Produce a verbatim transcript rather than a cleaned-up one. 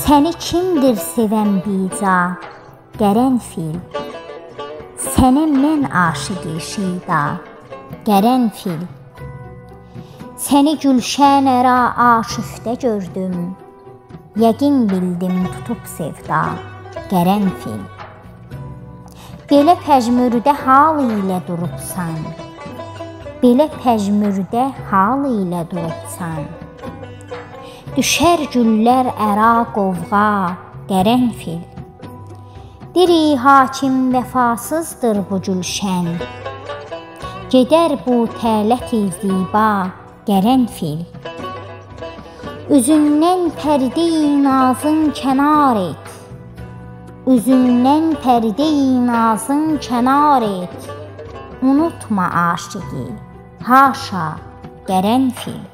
Səni kimdir sevən bica, qərənfil? Sənə mən aşiqi şida, qərənfil. Səni gülşən ərə aşüftə gördüm, yəqin bildim tutub sevda, qərənfil. Belə pəjmürdə hal ilə durubsan, belə pəjmürdə hal ilə durubsan. Düşər güllər ərə qovğa, qərənfil. Diri hakim vəfasızdır bu gülşən, gedər bu tələt-i ziba, qərənfil. Üzündən pərdə-i nazın kənar et, üzündən pərdə-i nazın kənar et. Unutma aşiqi, haşa, qərənfil.